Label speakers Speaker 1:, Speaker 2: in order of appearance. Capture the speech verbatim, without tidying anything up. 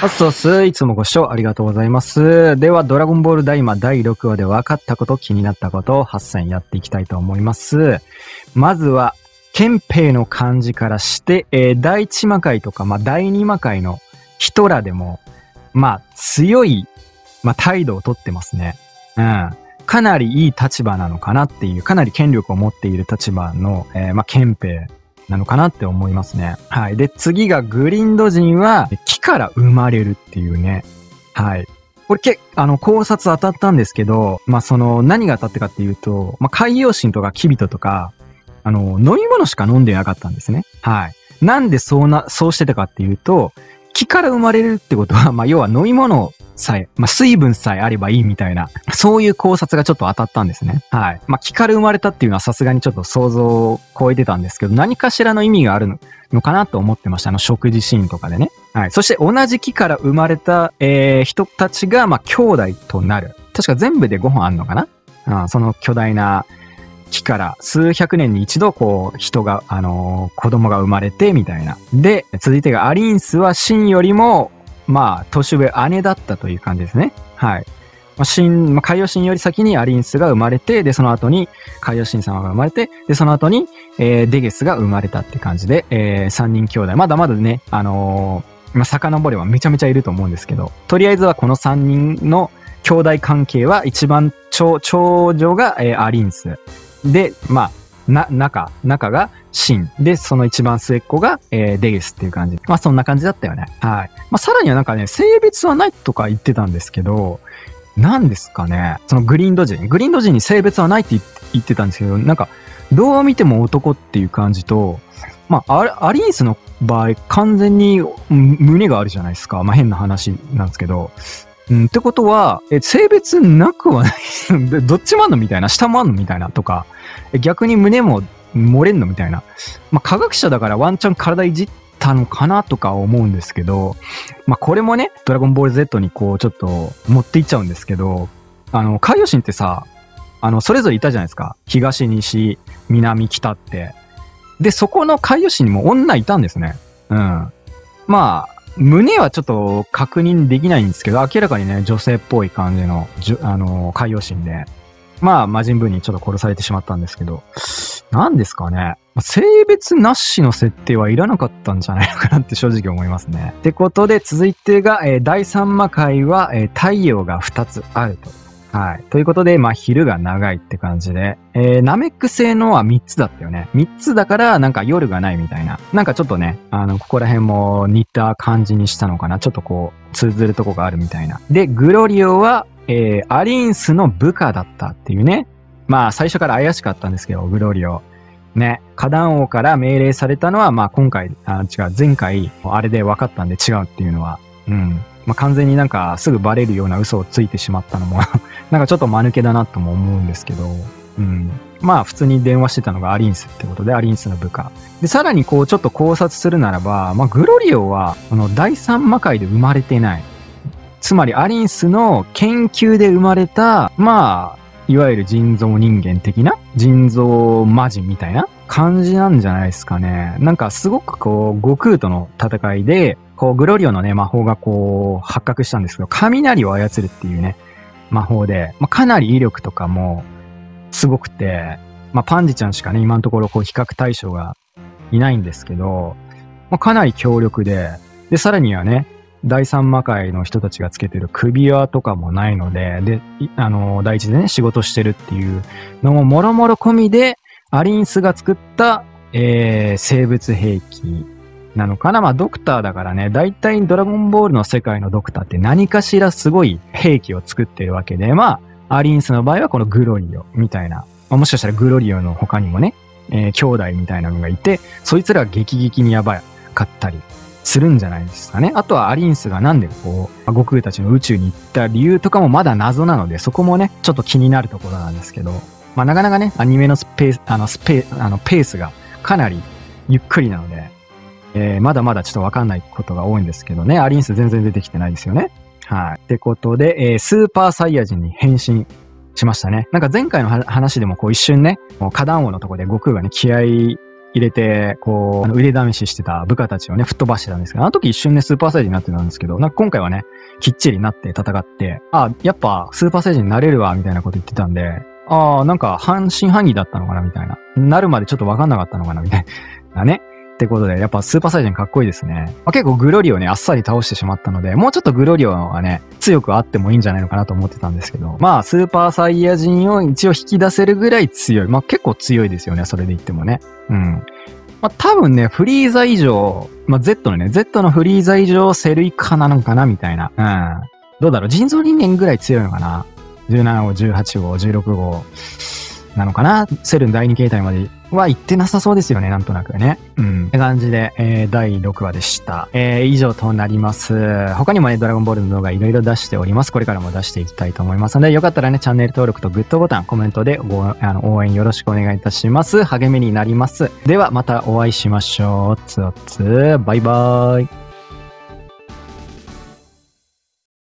Speaker 1: あっそうっす。いつもご視聴ありがとうございます。では、ドラゴンボールダイマだいろくわで分かったこと、気になったことをはっ選やっていきたいと思います。まずは、憲兵の漢字からして、えー、第一魔界とか、まあ、第二魔界の人らでも、まあ、強い、まあ、態度をとってますね。うん。かなりいい立場なのかなっていう、かなり権力を持っている立場の、えー、まあ、憲兵なのかなって思いますね。はい。で、次がグリンド人は木から生まれるっていうね。はい。これけ、あの、考察当たったんですけど、まあ、その、何が当たってかっていうと、まあ、海洋神とかキビトとか、あの、飲み物しか飲んでなかったんですね。はい。なんでそうな、そうしてたかっていうと、木から生まれるってことは、まあ、要は飲み物さえ、まあ、水分さえあればいいみたいな、そういう考察がちょっと当たったんですね。はい。まあ、木から生まれたっていうのはさすがにちょっと想像を超えてたんですけど、何かしらの意味があるのかなと思ってました。あの、食事シーンとかでね。はい。そして同じ木から生まれた、えー、人たちが、まあ、兄弟となる。確か全部でごほんあんのかな。うん、その巨大な木から数百年に一度、こう、人が、あのー、子供が生まれて、みたいな。で、続いてがアリンスはシンよりも、まあ、年上姉だったという感じですね。はい。まあ、シン、まあ、海洋神より先にアリンスが生まれて、で、その後に海洋神様が生まれて、で、その後に、えー、デゲスが生まれたって感じで、えー、三人兄弟。まだまだね、あのー、まあ、遡ればめちゃめちゃいると思うんですけど、とりあえずはこの三人の兄弟関係は一番長、長女が、えー、アリンス。で、まあ、な、中、中がシン。で、その一番末っ子が、えー、デゲスっていう感じ。まあ、そんな感じだったよね。はい。まあ、さらにはなんかね、性別はないとか言ってたんですけど、何ですかね。そのグリーンド人。グリーンド人に性別はないって言ってたんですけど、なんか、どう見ても男っていう感じと、まあ、アリンスの場合、完全に胸があるじゃないですか。まあ、変な話なんですけど。うん、ってことは、え、性別なくはないどっちもあんのみたいな。下もあんのみたいなとか。逆に胸も漏れんのみたいな。まあ、科学者だからワンチャン体いじったのかなとか思うんですけど、まあ、これもね、ドラゴンボール Z にこう、ちょっと持っていっちゃうんですけど、あの、海洋神ってさ、あの、それぞれいたじゃないですか。東、西、南、北って。で、そこの海洋神にも女いたんですね。うん。まあ、胸はちょっと確認できないんですけど、明らかにね、女性っぽい感じの、じゅあの、海洋神で。まあ、魔人ブーにちょっと殺されてしまったんですけど、何ですかね。性別なしの設定はいらなかったんじゃないのかなって正直思いますね。ってことで、続いてが、えー、だいさん魔界は、えー、太陽がふたつあると。はい。ということで、まあ、昼が長いって感じで、えー、ナメック星のはみっつだったよね。みっつだから、なんか夜がないみたいな。なんかちょっとね、あの、ここら辺も似た感じにしたのかな。ちょっとこう、通ずるとこがあるみたいな。で、グロリオは、えー、アリンスの部下だったっていうね。まあ、最初から怪しかったんですけど、グロリオ。ね。花壇王から命令されたのは、まあ、今回、あ、違う、前回、あれで分かったんで違うっていうのは、うん。まあ、完全になんか、すぐバレるような嘘をついてしまったのも、なんかちょっと間抜けだなとも思うんですけど、うん。まあ、普通に電話してたのがアリンスってことで、アリンスの部下。で、さらにこう、ちょっと考察するならば、まあ、グロリオは、この第三魔界で生まれてない。つまりアリンスの研究で生まれた、まあ、いわゆる人造人間的な人造魔人みたいな感じなんじゃないですかね。なんかすごくこう、悟空との戦いで、こう、グロリオのね、魔法がこう、発覚したんですけど、雷を操るっていうね、魔法で、まあ、かなり威力とかもすごくて、まあ、パンジちゃんしかね、今のところこう、比較対象がいないんですけど、まあ、かなり強力で、で、さらにはね、第三魔界の人たちがつけてる首輪とかもないので、で、あの、第一でね、仕事してるっていうのももろもろ込みで、アリンスが作った、えー、生物兵器なのかな。まあ、ドクターだからね、大体ドラゴンボールの世界のドクターって何かしらすごい兵器を作ってるわけで、まあ、アリンスの場合はこのグロリオみたいな、まあ、もしかしたらグロリオの他にもね、えー、兄弟みたいなのがいて、そいつらが激激にやばかったり、するんじゃないですかね。あとはアリンスがなんでこう、悟空たちの宇宙に行った理由とかもまだ謎なので、そこもね、ちょっと気になるところなんですけど、まあなかなかね、アニメのスペース、あのスペ、あのペースがかなりゆっくりなので、えー、まだまだちょっとわかんないことが多いんですけどね、アリンス全然出てきてないですよね。はい。ってことで、えー、スーパーサイヤ人に変身しましたね。なんか前回の話でもこう一瞬ね、花壇王のとこで悟空がね、気合入れて、こう、あの腕試ししてた部下たちをね、吹っ飛ばしてたんですけど、あの時一瞬ね、スーパーサイジになってたんですけど、なんか今回はね、きっちりなって戦って、あ、やっぱスーパーサイジになれるわ、みたいなこと言ってたんで、ああ、なんか半信半疑だったのかな、みたいな。なるまでちょっとわかんなかったのかな、みたいなね。ってことで、やっぱスーパーサイジンかっこいいですね。まあ、結構グロリオね、あっさり倒してしまったので、もうちょっとグロリオはね、強くあってもいいんじゃないのかなと思ってたんですけど、まあ、スーパーサイヤ人を一応引き出せるぐらい強い。まあ、結構強いですよね、それで言ってもね。うん。まあ、多分ね、フリーザ以上、まあ、Z のね、Z のフリーザ以上セルイカなのかな、みたいな。うん。どうだろう、人造人間ぐらい強いのかな。じゅうなな号、じゅうはち号、じゅうろく号。なのかな。セルンだいに形態までは行ってなさそうですよね、なんとなくね。うん。って感じで、えー、だいろくわでした。えー、以上となります。他にもね、ドラゴンボールの動画いろいろ出しております。これからも出していきたいと思いますので、よかったらね、チャンネル登録とグッドボタン、コメントでごあの応援よろしくお願いいたします。励みになります。では、またお会いしましょう。つおつ、バイバーイ。